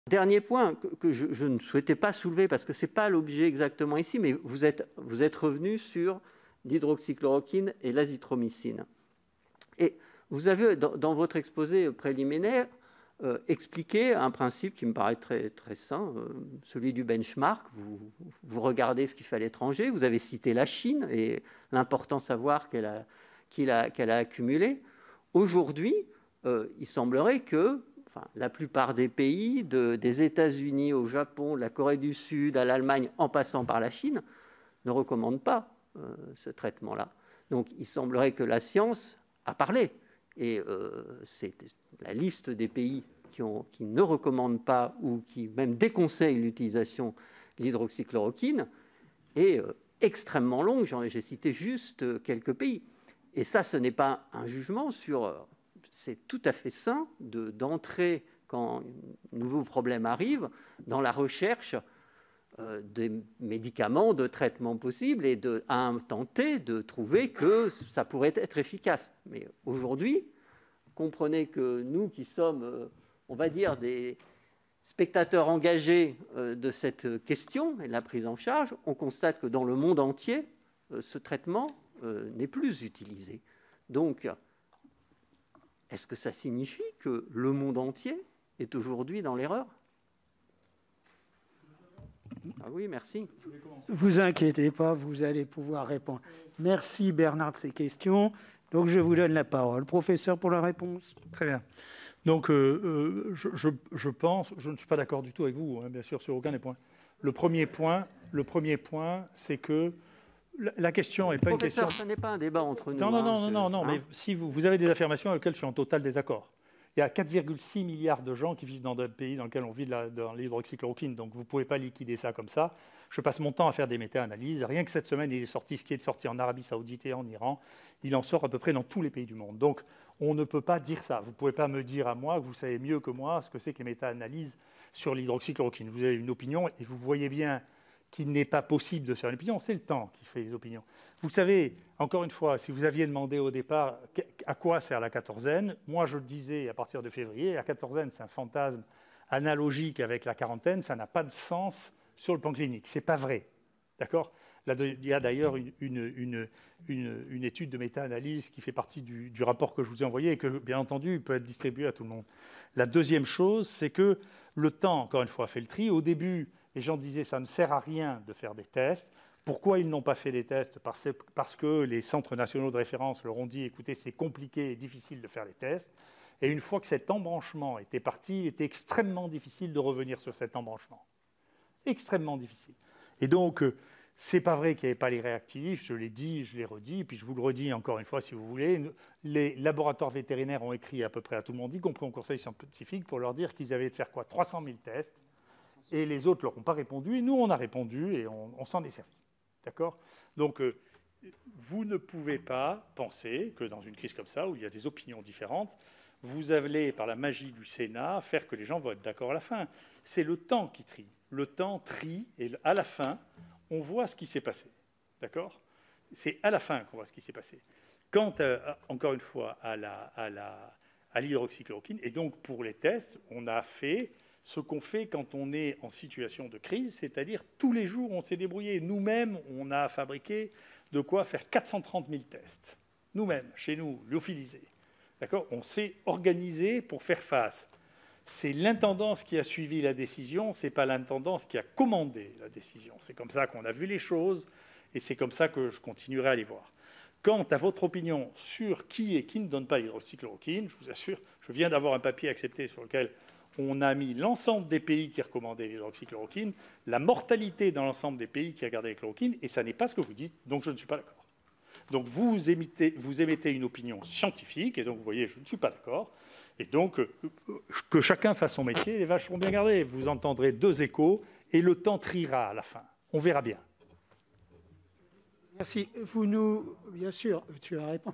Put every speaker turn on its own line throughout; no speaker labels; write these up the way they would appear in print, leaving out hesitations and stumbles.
Dernier point que je ne souhaitais pas soulever parce que ce n'est pas l'objet exactement ici, mais vous êtes revenu sur l'hydroxychloroquine et l'azithromycine. Et vous avez, dans votre exposé préliminaire, expliqué un principe qui me paraît très, très sain, celui du benchmark. Vous regardez ce qui fait à l'étranger. Vous avez cité la Chine et l'important savoir qu'elle a accumulé. Aujourd'hui, il semblerait que la plupart des pays, des États-Unis au Japon, de la Corée du Sud à l'Allemagne, en passant par la Chine, ne recommandent pas ce traitement-là. Donc il semblerait que la science a parlé. Et c'est la liste des pays qui ne recommandent pas ou qui même déconseillent l'utilisation de l'hydroxychloroquine est extrêmement longue. J'ai cité juste quelques pays. Et ça, ce n'est pas un jugement sur... C'est tout à fait sain d'entrer, quand un nouveau problème arrive, dans la recherche des médicaments, de traitements possibles et à tenter de trouver que ça pourrait être efficace. Mais aujourd'hui, comprenez que nous qui sommes, on va dire, des spectateurs engagés de cette question et de la prise en charge, on constate que dans le monde entier, ce traitement n'est plus utilisé. Donc, est-ce que ça signifie que le monde entier est aujourd'hui dans l'erreur? Ah oui, merci.
Vous inquiétez pas, vous allez pouvoir répondre. Merci Bernard de ces questions. Donc je vous donne la parole. Professeur, pour la réponse.
Très bien. Donc je pense, je ne suis pas d'accord du tout avec vous, hein, bien sûr, sur aucun des points. Le premier point, c'est que la question n'est pas une question...
Professeur, ce n'est pas un débat entre nous.
Non, mais si vous avez des affirmations avec lesquelles je suis en total désaccord. Il y a 4,6 milliards de gens qui vivent dans d'autres pays dans lesquels on vit dans l'hydroxychloroquine, donc vous ne pouvez pas liquider ça comme ça. Je passe mon temps à faire des méta-analyses. Rien que cette semaine, il est sorti ce qui est sorti en Arabie Saoudite et en Iran. Il en sort à peu près dans tous les pays du monde. Donc, on ne peut pas dire ça. Vous ne pouvez pas me dire à moi que vous savez mieux que moi ce que c'est que les méta-analyses sur l'hydroxychloroquine. Vous avez une opinion et vous voyez bien qu'il n'est pas possible de faire une opinion. C'est le temps qui fait les opinions. Vous savez, encore une fois, si vous aviez demandé au départ à quoi sert la quatorzaine, moi je le disais à partir de février, la quatorzaine c'est un fantasme analogique avec la quarantaine, ça n'a pas de sens sur le plan clinique. Ce n'est pas vrai. D'accord ? Il y a d'ailleurs une étude de méta-analyse qui fait partie du rapport que je vous ai envoyé et que, bien entendu, peut être distribué à tout le monde. La deuxième chose, c'est que le temps, encore une fois, fait le tri. Au début, les gens disaient ça ne sert à rien de faire des tests. Pourquoi ils n'ont pas fait des tests? Parce que les centres nationaux de référence leur ont dit, écoutez, c'est compliqué et difficile de faire les tests. Et une fois que cet embranchement était parti, il était extrêmement difficile de revenir sur cet embranchement. Extrêmement difficile. Et donc, ce n'est pas vrai qu'il n'y avait pas les réactifs, je l'ai dit, je l'ai redit, et puis je vous le redis encore une fois si vous voulez. Les laboratoires vétérinaires ont écrit à peu près à tout le monde, y compris au conseil scientifique, pour leur dire qu'ils avaient de faire quoi, 300 000 tests, et les autres ne leur ont pas répondu, et nous on a répondu, et on s'en est servi. D'accord ? Donc, vous ne pouvez pas penser que dans une crise comme ça, où il y a des opinions différentes, vous allez, par la magie du Sénat, faire que les gens vont être d'accord à la fin. C'est le temps qui trie. Le temps trie, et à la fin, on voit ce qui s'est passé. D'accord ? C'est à la fin qu'on voit ce qui s'est passé. Quant, encore une fois, à l'hydroxychloroquine, et donc pour les tests, on a fait ce qu'on fait quand on est en situation de crise, c'est-à-dire tous les jours, on s'est débrouillé. Nous-mêmes, on a fabriqué de quoi faire 430 000 tests. Nous-mêmes, chez nous, lyophilisés. D'accord ? On s'est organisé pour faire face. C'est l'intendance qui a suivi la décision, ce n'est pas l'intendance qui a commandé la décision. C'est comme ça qu'on a vu les choses et c'est comme ça que je continuerai à les voir. Quant à votre opinion sur qui et qui ne donne pas l'hydroxychloroquine, je vous assure, je viens d'avoir un papier accepté sur lequel on a mis l'ensemble des pays qui recommandaient l'hydroxychloroquine, la mortalité dans l'ensemble des pays qui regardaient la chloroquine, et ça n'est pas ce que vous dites, donc je ne suis pas d'accord. Donc vous émettez une opinion scientifique, et donc vous voyez, je ne suis pas d'accord. Et donc, que chacun fasse son métier, les vaches seront bien gardées. Vous entendrez deux échos, et le temps triera à la fin. On verra bien.
Merci. Bien sûr, tu as répondu.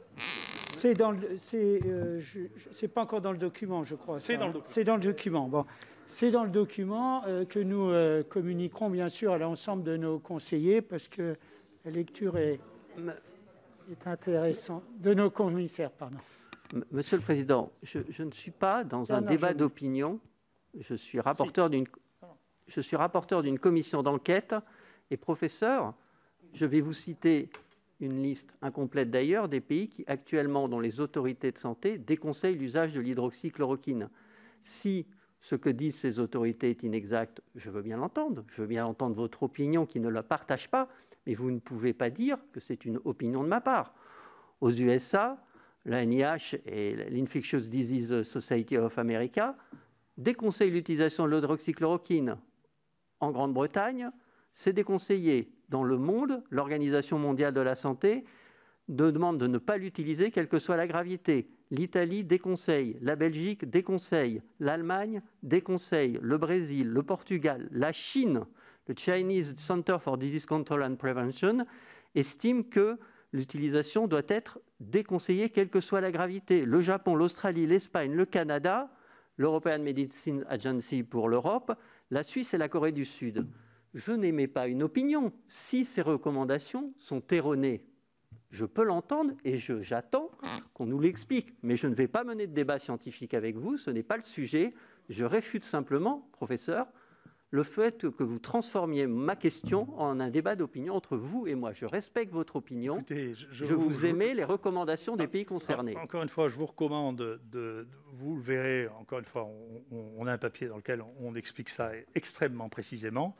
C'est pas encore dans le document, je crois.
C'est dans le document.
C'est dans le document. Bon, c'est dans le document que nous communiquerons bien sûr à l'ensemble de nos conseillers parce que la lecture est intéressante. De nos commissaires, pardon.
Monsieur le Président, je ne suis pas dans un débat d'opinion Je suis rapporteur d'une commission d'enquête. Et professeur, je vais vous citer une liste incomplète d'ailleurs des pays qui actuellement, dont les autorités de santé déconseillent l'usage de l'hydroxychloroquine. Si ce que disent ces autorités est inexact, je veux bien l'entendre. Je veux bien entendre votre opinion qui ne la partage pas, mais vous ne pouvez pas dire que c'est une opinion de ma part. Aux USA, la NIH et l'Infectious Disease Society of America déconseillent l'utilisation de l'hydroxychloroquine. En Grande-Bretagne, c'est déconseillé. Dans le monde, l'Organisation mondiale de la santé demande de ne pas l'utiliser, quelle que soit la gravité. L'Italie déconseille, la Belgique déconseille, l'Allemagne déconseille, le Brésil, le Portugal, la Chine, le Chinese Center for Disease Control and Prevention, estime que l'utilisation doit être déconseillée, quelle que soit la gravité. Le Japon, l'Australie, l'Espagne, le Canada, l'European Medicine Agency pour l'Europe, la Suisse et la Corée du Sud. Je n'émets pas une opinion. Si ces recommandations sont erronées, je peux l'entendre et j'attends qu'on nous l'explique. Mais je ne vais pas mener de débat scientifique avec vous, ce n'est pas le sujet. Je réfute simplement, professeur, le fait que vous transformiez ma question en un débat d'opinion entre vous et moi. Je respecte votre opinion. Écoutez, je vous émets les recommandations des pays concernés.
Encore une fois, je vous recommande, vous le verrez, encore une fois, on a un papier dans lequel on explique ça extrêmement précisément.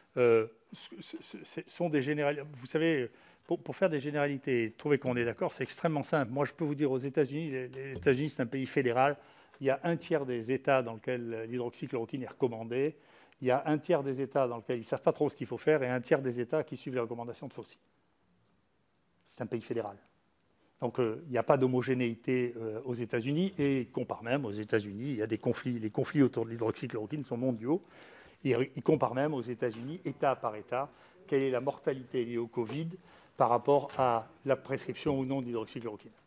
Sont des généralités. Vous savez, pour faire des généralités et trouver qu'on est d'accord, c'est extrêmement simple. Moi, je peux vous dire, aux États-Unis, les États-Unis, c'est un pays fédéral. Il y a un tiers des États dans lesquels l'hydroxychloroquine est recommandée. Il y a un tiers des États dans lesquels ils ne savent pas trop ce qu'il faut faire et un tiers des États qui suivent les recommandations de Fauci. C'est un pays fédéral. Donc, il n'y a pas d'homogénéité aux États-Unis et, compare même aux États-Unis, il y a des conflits. Les conflits autour de l'hydroxychloroquine sont mondiaux. Il compare même aux États-Unis, État par État, quelle est la mortalité liée au Covid par rapport à la prescription ou non d'hydroxychloroquine.